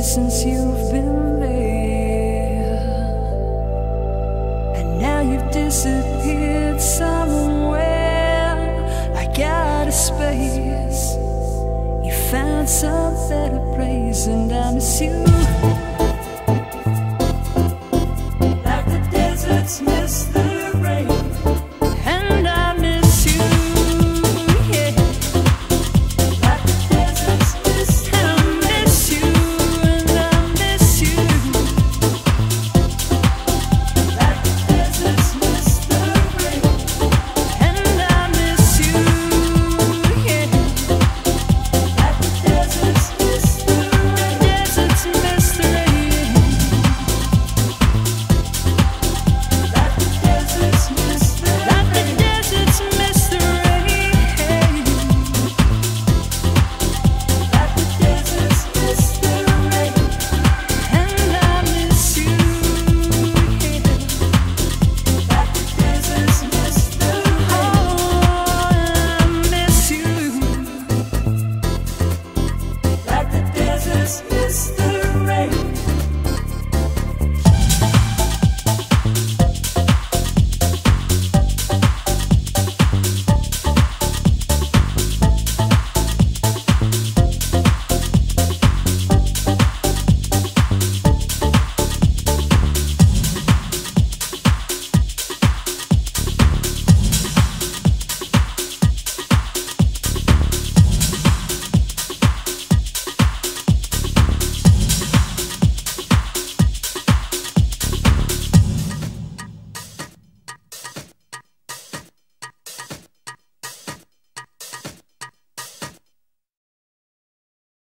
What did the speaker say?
years since you've been there, and now you've disappeared somewhere like out of space. You found some better place, and I miss you like the deserts miss the rain. And I miss you, yeah, like the deserts miss the rain. And I miss you, and I miss you like the deserts miss the rain. And I miss you, yeah, like the deserts miss the rain. The deserts miss the rain. Like the deserts miss the rain. Like the deserts miss the rain. Like the deserts miss the rain. And I miss you, yeah, like the deserts miss the rain. Oh, I miss you like the deserts miss the